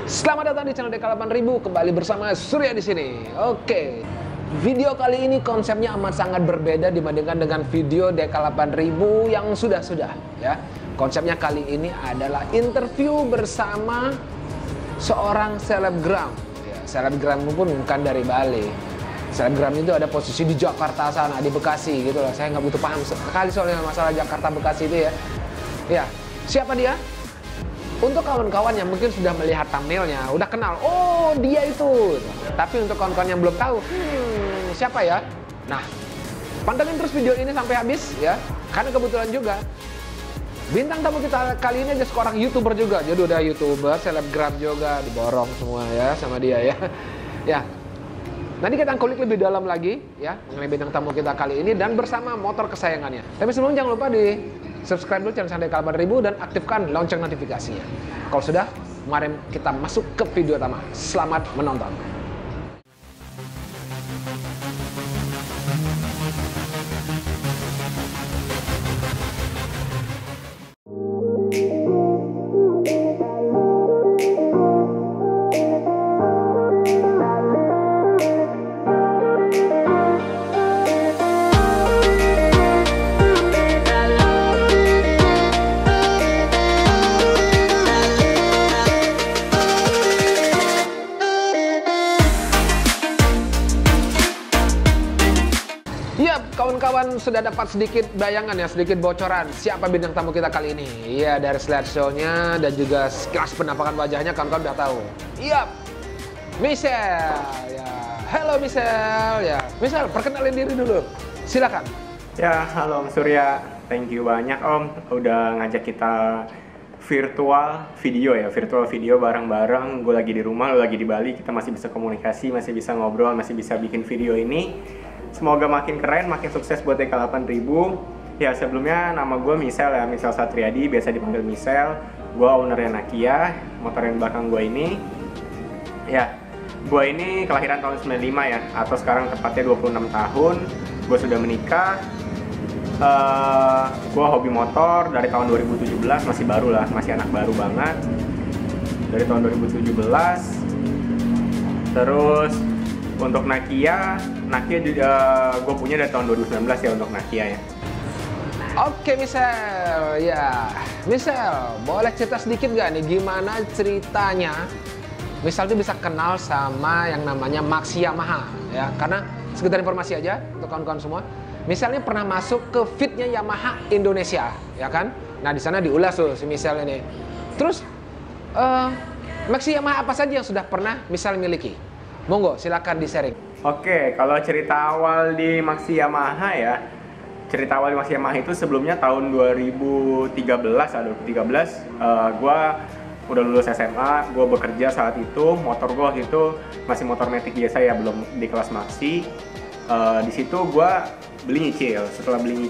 Selamat datang di channel DK8000, kembali bersama Surya di sini. Oke. Video kali ini konsepnya amat sangat berbeda dibandingkan dengan video DK8000 yang sudah-sudah ya. Konsepnya kali ini adalah interview bersama seorang selebgram. Ya, selebgram pun bukan dari Bali. Selebgram itu ada posisi di Jakarta sana, di Bekasi gitu loh. Saya nggak butuh paham sekali soalnya masalah Jakarta Bekasi itu ya. Ya, siapa dia? Untuk kawan-kawan yang mungkin sudah melihat thumbnailnya, udah kenal, oh dia itu. Tapi untuk kawan-kawan yang belum tahu, siapa ya? Nah, pantengin terus video ini sampai habis ya. Karena kebetulan juga bintang tamu kita kali ini aja seorang YouTuber juga. Jadi udah YouTuber, selebgram juga, diborong semua ya sama dia ya. Ya. Nanti kita kulik lebih dalam lagi ya mengenai bintang tamu kita kali ini dan bersama motor kesayangannya. Tapi sebelum jangan lupa di subscribe dulu channel DK8000 dan aktifkan lonceng notifikasinya. Kalau sudah, mari kita masuk ke video utama. Selamat menonton. Kawan-kawan sudah dapat sedikit bayangan ya, sedikit bocoran siapa bintang tamu kita kali ini. Iya, dari slideshow-nya dan juga sekilas penampakan wajahnya kawan-kawan udah tahu. Iya, Michelle. Ya, hello Michelle. Ya, Michelle, perkenalin diri dulu. Silakan. Ya, halo Om Surya. Thank you banyak Om udah ngajak kita virtual video bareng-bareng. Gue lagi di rumah, lo lagi di Bali. Kita masih bisa komunikasi, masih bisa ngobrol, masih bisa bikin video ini. Semoga makin keren, makin sukses buat DK8000. Ya, sebelumnya nama gue Michelle ya, Michelle Satriadi, biasa dipanggil Michelle. Gue ownernya Nakia, motor yang belakang gue ini. Ya, gue ini kelahiran tahun 95 ya, atau sekarang tepatnya 26 tahun. Gue sudah menikah. Gue hobi motor dari tahun 2017, masih baru lah, masih anak baru banget. Dari tahun 2017. Terus untuk Nakia juga gue punya dari tahun 2019 ya untuk Nakia ya. Oke Michelle, ya Michelle, boleh cerita sedikit gak nih gimana ceritanya Michelle tuh bisa kenal sama yang namanya Maxi Yamaha ya? Karena sekedar informasi aja untuk kawan-kawan semua, Michelle ini pernah masuk ke fitnya Yamaha Indonesia ya kan? Nah di sana diulas tuh si Michelle ini. Terus Maxi Yamaha apa saja yang sudah pernah Michelle miliki? Monggo, silakan di-sharing. Oke, kalau cerita awal di Maxi Yamaha ya, cerita awal di Maxi Yamaha itu sebelumnya tahun 2013, gue udah lulus SMA, gue bekerja saat itu, motor gue waktu itu masih motor matic biasa ya, belum di kelas Maxi. Di situ gue beli nyicil, setelah beli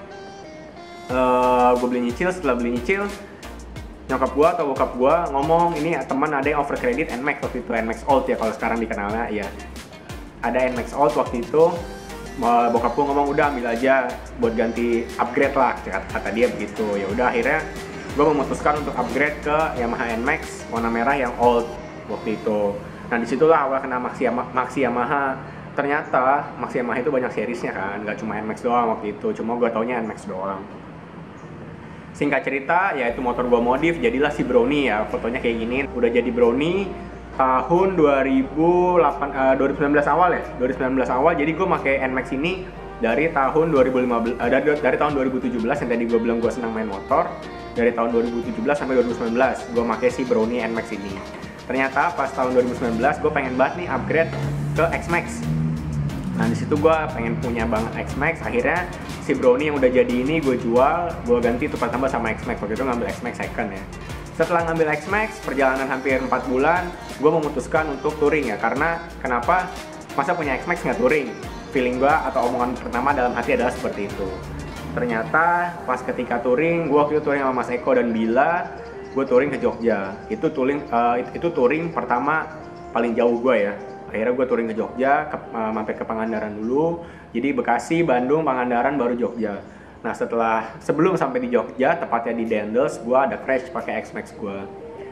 nyicil, nyokap gua atau bokap gua ngomong ini teman ada yang over credit NMAX waktu itu, NMAX Old ya kalau sekarang dikenalnya ya. Ada NMAX Old waktu itu, bokap gua ngomong udah ambil aja buat ganti upgrade lah, kata dia begitu. Ya udah akhirnya gua memutuskan untuk upgrade ke Yamaha NMAX warna merah yang Old waktu itu. Nah disitulah awal kena Maxi Yamaha. Ternyata Maxi Yamaha itu banyak seriesnya kan, nggak cuma NMAX doang waktu itu, cuma gua taunya NMAX doang. Singkat cerita, yaitu motor gua modif, jadilah si Brownie ya, fotonya kayak gini. Udah jadi Brownie tahun 2019 awal ya, 2019 awal. Jadi gua pakai NMAX ini dari tahun 2015, dari tahun 2017 yang tadi gua bilang gua senang main motor. Dari tahun 2017 sampai 2019 gua pakai si Brownie NMAX ini. Ternyata pas tahun 2019 gua pengen banget nih upgrade ke X-Max. Nah disitu gue pengen punya banget X-Max, akhirnya si Brownie yang udah jadi ini gue jual, gue ganti tukar tambah sama X-Max. Waktu itu ngambil X-Max second ya. Setelah ngambil X-Max, perjalanan hampir 4 bulan, gue memutuskan untuk touring ya. Karena kenapa? Masa punya X-Max nggak touring? Feeling gue atau omongan pertama dalam hati adalah seperti itu. Ternyata pas ketika touring, gue waktu itu touring sama Mas Eko dan Bila, gue touring ke Jogja. Itu touring pertama paling jauh gue ya. Akhirnya gue touring ke Jogja, mampir ke Pangandaran dulu. Jadi Bekasi, Bandung, Pangandaran, baru Jogja. Nah sebelum sampai di Jogja, tepatnya di Dendels, gue ada crash pakai X-Max gue.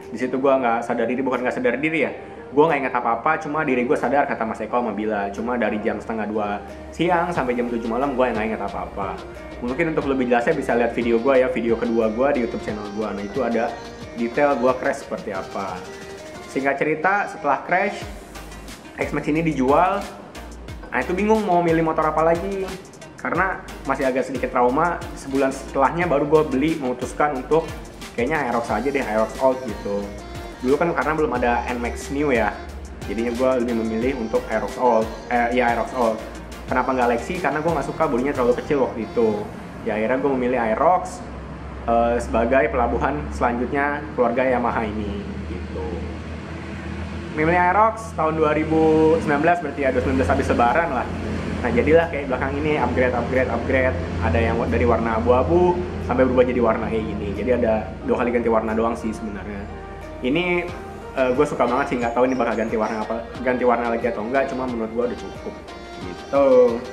Di situ gue nggak sadar diri, bukan nggak sadar diri ya, gue nggak ingat apa-apa, cuma diri gue sadar kata Mas Eko sama Bila. Cuma dari jam setengah 2 siang sampai jam 7 malam gue nggak ingat apa-apa. Mungkin untuk lebih jelasnya bisa lihat video gue ya, video kedua gue di YouTube channel gue. Nah itu ada detail gue crash seperti apa. Singkat cerita, setelah crash, X-Max ini dijual. Nah itu bingung mau milih motor apa lagi, karena masih agak sedikit trauma. Sebulan setelahnya baru gue beli, memutuskan untuk kayaknya Aerox aja deh, Aerox Old gitu. Dulu kan karena belum ada NMAX New ya, jadinya gue lebih memilih untuk Aerox Old. Aerox Old. Kenapa nggak Lexi? Karena gue nggak suka bodinya terlalu kecil waktu itu. Ya akhirnya gue memilih Aerox sebagai pelabuhan selanjutnya keluarga Yamaha ini gitu. Memilih Aerox tahun 2019, berarti ya 2019 habis lebaran lah. Nah jadilah kayak belakang ini upgrade. Ada yang dari warna abu-abu sampai berubah jadi warna kayak gini. Jadi ada 2 kali ganti warna doang sih sebenarnya. Ini gue suka banget sih, nggak tahu ini bakal ganti warna lagi atau enggak, cuma menurut gue udah cukup gitu.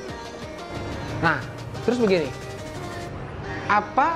Nah, terus begini, apa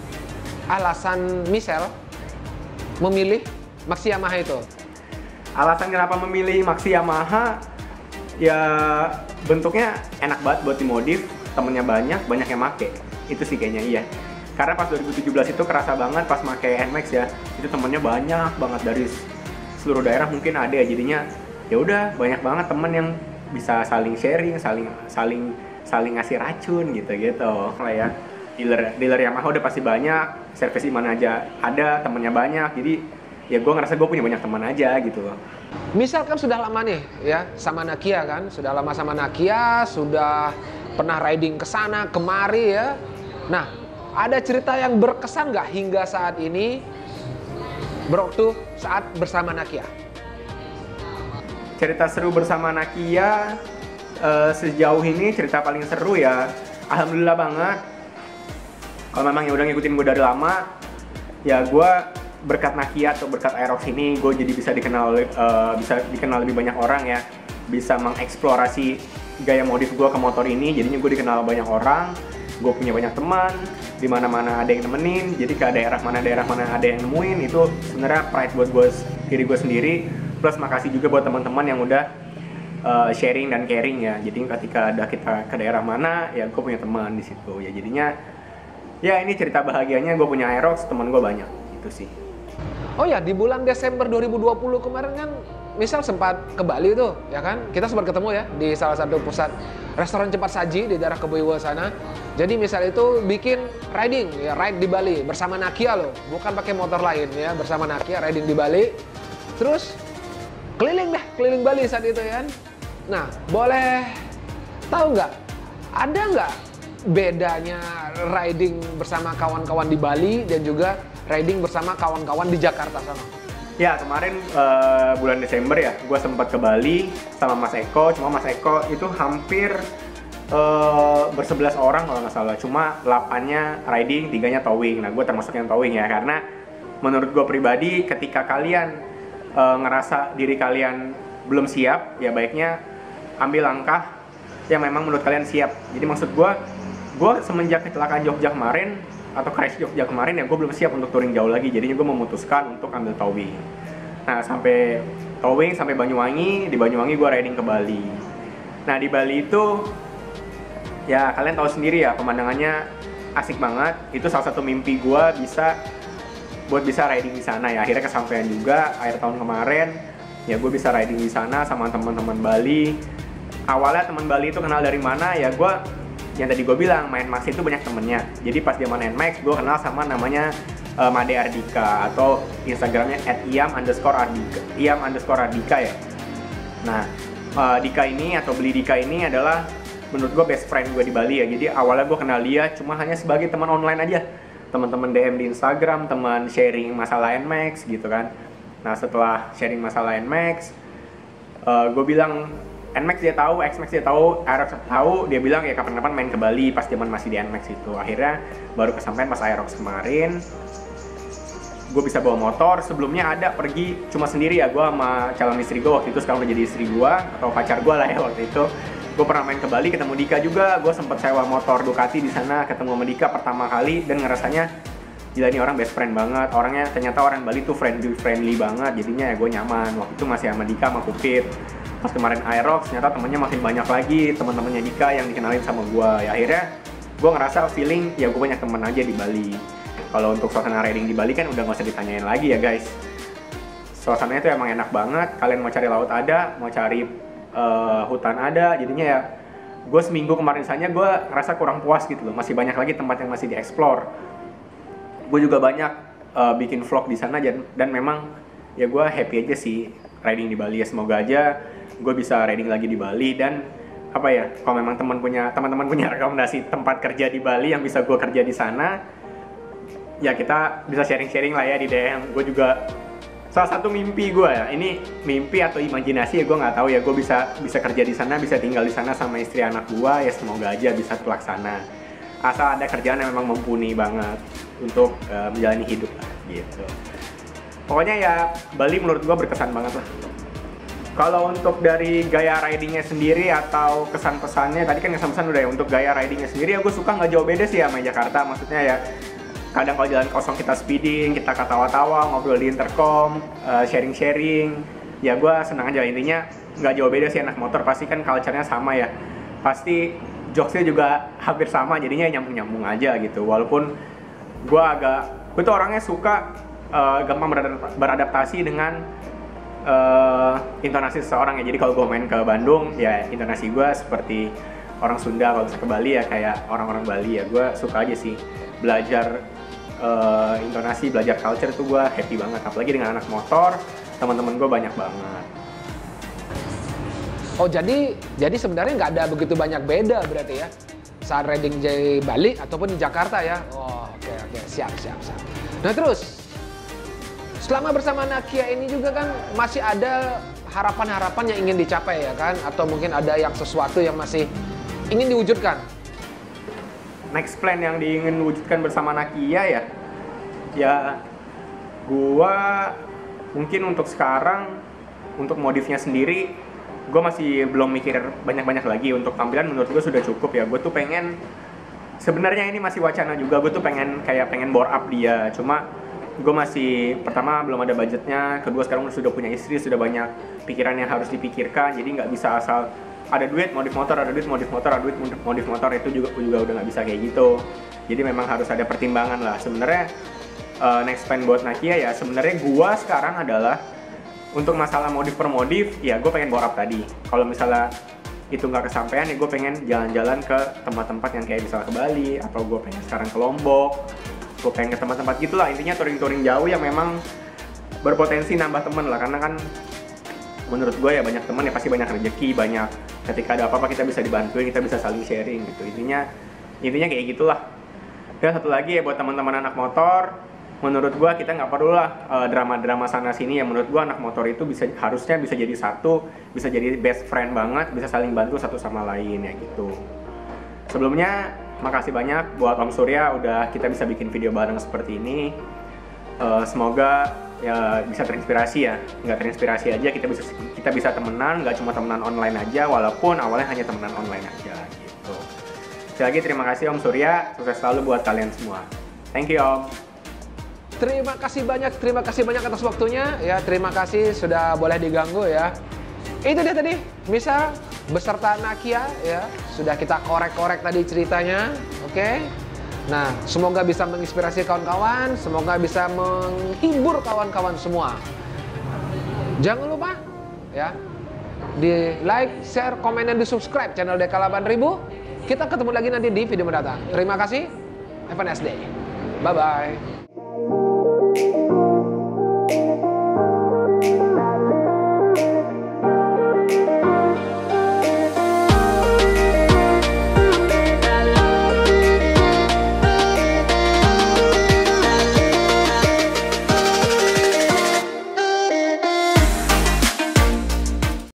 alasan Michelle memilih Maxi Yamaha itu? Alasan kenapa memilih Maxi Yamaha, ya bentuknya enak banget buat dimodif, temennya banyak yang make. Itu sih kayaknya iya. Karena pas 2017 itu kerasa banget pas make NMAX ya, itu temennya banyak banget dari seluruh daerah mungkin ada ya, jadinya ya udah banyak banget temen yang bisa saling sharing, saling ngasih racun gitu lah ya. Dealer Yamaha udah pasti banyak, servis di mana aja ada, temennya banyak, jadi ya gue ngerasa gue punya banyak teman aja gitu loh. Misal kan sudah lama nih ya sama Nakia kan, sudah lama sama Nakia, sudah pernah riding ke sana kemari ya. Nah, ada cerita yang berkesan nggak hingga saat ini waktu saat bersama Nakia? Cerita seru bersama Nakia sejauh ini, cerita paling seru ya, alhamdulillah banget. Kalau memang yang udah ngikutin gue dari lama, ya gue berkat Nakia atau berkat Aerox ini gue jadi bisa dikenal lebih banyak orang ya, bisa mengeksplorasi gaya modif gue ke motor ini. Jadinya gue dikenal banyak orang, gue punya banyak teman, di mana-mana ada yang nemenin. Jadi ke daerah mana ada yang nemuin, itu sebenarnya pride buat diri gue sendiri. Plus makasih juga buat teman-teman yang udah sharing dan caring ya. Jadi ketika ada kita ke daerah mana, ya gue punya teman di situ ya. Jadinya ya ini cerita bahagianya, gue punya Aerox, teman gue banyak itu sih. Oh ya, di bulan Desember 2020 kemarin kan misal sempat ke Bali tuh, ya kan? Kita sempat ketemu ya di salah satu pusat restoran cepat saji di daerah Keboiwa sana. Jadi misal itu bikin riding, ya ride di Bali bersama Nakia loh, bukan pakai motor lain ya, bersama Nakia riding di Bali. Terus keliling Bali saat itu ya. Nah, boleh tahu nggak, ada nggak bedanya riding bersama kawan-kawan di Bali dan juga riding bersama kawan-kawan di Jakarta sana? Ya kemarin bulan Desember ya, gue sempat ke Bali sama Mas Eko. Cuma Mas Eko itu hampir ber-11 orang kalau nggak salah. Cuma 8-nya riding, 3-nya towing. Nah gue termasuk yang towing ya, karena menurut gue pribadi ketika kalian ngerasa diri kalian belum siap, ya baiknya ambil langkah yang memang menurut kalian siap. Jadi maksud gue semenjak kecelakaan Jogja kemarin atau crash Jogja kemarin ya, gue belum siap untuk touring jauh lagi. Jadinya gue memutuskan untuk ambil towing. Nah sampai towing sampai Banyuwangi, di Banyuwangi gue riding ke Bali. Nah di Bali itu ya kalian tahu sendiri ya, pemandangannya asik banget. Itu salah satu mimpi gue bisa riding di sana ya. Akhirnya kesampaian juga akhir tahun kemarin ya, gue bisa riding di sana sama teman-teman Bali. Awalnya teman Bali itu kenal dari mana ya, yang tadi gue bilang main Max itu banyak temennya. Jadi pas dia main Max, gue kenal sama namanya Made Ardika, atau Instagramnya @iam_ardika ya. Nah Dika ini atau Beli Dika ini adalah menurut gue best friend gue di Bali ya. Jadi awalnya gue kenal dia cuma hanya sebagai teman online aja, teman-teman DM di Instagram, teman sharing masalah NMAX gitu kan. Nah setelah sharing masalah NMAX, gue bilang NMAX dia tahu, XMAX dia tahu, Aerox tahu. Dia bilang ya kapan-kapan main ke Bali pas zaman masih di NMAX itu. Akhirnya baru kesampaian pas Aerox kemarin. Gue bisa bawa motor. Sebelumnya ada pergi cuma sendiri ya, gue sama calon istri gue waktu itu, sekarang udah jadi istri gue atau pacar gue lah ya waktu itu. Gue pernah main ke Bali, ketemu Dika juga. Gue sempet sewa motor Ducati di sana, ketemu sama Dika pertama kali dan ngerasanya gila nih orang best friend banget, orangnya ternyata orang Bali tuh friendly banget, jadinya ya gue nyaman. Waktu itu masih sama Dika sama Kupit. Pas kemarin Aerox ternyata temennya makin banyak lagi, teman-temannya Dika yang dikenalin sama gue. Ya akhirnya gue ngerasa feeling ya gue banyak teman aja di Bali. Kalau untuk suasana riding di Bali kan udah gak usah ditanyain lagi ya guys. Suasananya tuh emang enak banget, kalian mau cari laut ada, mau cari hutan ada, jadinya ya gue seminggu kemarin misalnya gue ngerasa kurang puas gitu loh, masih banyak lagi tempat yang masih dieksplor. Gue juga banyak bikin vlog di sana dan memang ya gue happy aja sih riding di Bali ya. Semoga aja gue bisa riding lagi di Bali dan apa ya, kalau memang teman-teman punya rekomendasi tempat kerja di Bali yang bisa gue kerja di sana, ya kita bisa sharing-sharing lah ya di DM. Gue juga salah satu mimpi gue ya, ini mimpi atau imajinasi ya gue nggak tahu ya, gue bisa kerja di sana, bisa tinggal di sana sama istri anak gue ya, semoga aja bisa terlaksana. Asal ada kerjaan yang memang mumpuni banget untuk menjalani hidup lah gitu. Pokoknya ya Bali menurut gue berkesan banget lah. Kalau untuk dari gaya ridingnya sendiri atau kesan-pesannya, tadi kan kesan-pesan udah ya. Untuk gaya ridingnya sendiri ya gue suka nggak jauh beda sih sama Jakarta, maksudnya ya kadang kalau jalan kosong kita speeding, kita ketawa-tawa, ngobrol di intercom, sharing-sharing. Ya gue senang aja, intinya nggak jauh beda sih. Anak motor pasti kan culture-nya sama ya. Pasti jokesnya juga hampir sama, jadinya nyambung-nyambung aja gitu. Walaupun gue tuh orangnya suka gampang beradaptasi dengan intonasi seseorang ya. Jadi kalau gue main ke Bandung, ya intonasi gue seperti orang Sunda. Kalau bisa ke Bali ya kayak orang-orang Bali ya. Gue suka aja sih belajar intonasi, belajar culture tuh gue happy banget. Apalagi dengan anak motor, teman-teman gue banyak banget. Oh jadi sebenarnya nggak ada begitu banyak beda berarti ya saat riding di Bali ataupun di Jakarta ya. Oh oke, siap. Nah terus selama bersama Nakia ini juga kan masih ada harapan-harapan yang ingin dicapai ya kan, atau mungkin ada yang sesuatu yang masih ingin diwujudkan. Next plan yang ingin diwujudkan bersama Nakia ya gua mungkin untuk sekarang untuk modifnya sendiri gue masih belum mikir banyak-banyak lagi. Untuk tampilan menurut gue sudah cukup ya. Gue tuh pengen, sebenarnya ini masih wacana juga, gue tuh pengen bore up dia, cuma gue masih, pertama belum ada budgetnya, kedua sekarang sudah punya istri, sudah banyak pikiran yang harus dipikirkan, jadi nggak bisa asal ada duit modif motor, modif motor, itu juga udah nggak bisa kayak gitu. Jadi memang harus ada pertimbangan lah. Sebenarnya next plan buat Nakia ya sebenarnya gua sekarang adalah untuk masalah modif per modif ya gue pengen bore up tadi. Kalau misalnya itu nggak kesampaian ya gue pengen jalan-jalan ke tempat-tempat yang kayak misalnya ke Bali, atau gue pengen sekarang ke Lombok, gue pengen ke tempat-tempat gitulah. Intinya touring-touring jauh yang memang berpotensi nambah temen lah, karena kan menurut gue ya banyak temen ya pasti banyak rezeki, banyak ketika ada apa-apa kita bisa dibantuin, kita bisa saling sharing gitu. Intinya kayak gitulah. Dan satu lagi ya buat teman-teman anak motor, menurut gue kita nggak perlu lah drama-drama sana sini ya. Menurut gue anak motor itu harusnya bisa jadi satu, bisa jadi best friend banget, bisa saling bantu satu sama lain ya gitu. Sebelumnya makasih banyak buat Om Surya udah kita bisa bikin video bareng seperti ini. Semoga ya bisa terinspirasi ya. Nggak terinspirasi aja, kita bisa temenan, nggak cuma temenan online aja, walaupun awalnya hanya temenan online aja gitu. Sekali lagi terima kasih Om Surya, sukses selalu buat kalian semua. Thank you Om. Terima kasih banyak atas waktunya ya. Terima kasih sudah boleh diganggu ya. Itu dia tadi, misal beserta Nakia ya, sudah kita korek-korek tadi ceritanya. Oke. Nah, semoga bisa menginspirasi kawan-kawan, semoga bisa menghibur kawan-kawan semua. Jangan lupa ya, di like, share, komen, dan di subscribe channel DK8000. Kita ketemu lagi nanti di video mendatang. Terima kasih. Have a nice day. Bye-bye.